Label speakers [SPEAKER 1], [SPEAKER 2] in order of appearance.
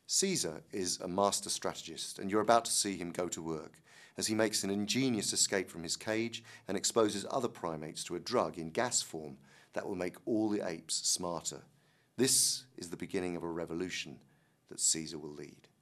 [SPEAKER 1] Caesar is a master strategist, and you're about to see him go to work as he makes an ingenious escape from his cage and exposes other primates to a drug in gas form that will make all the apes smarter. This is the beginning of a revolution that Caesar will lead.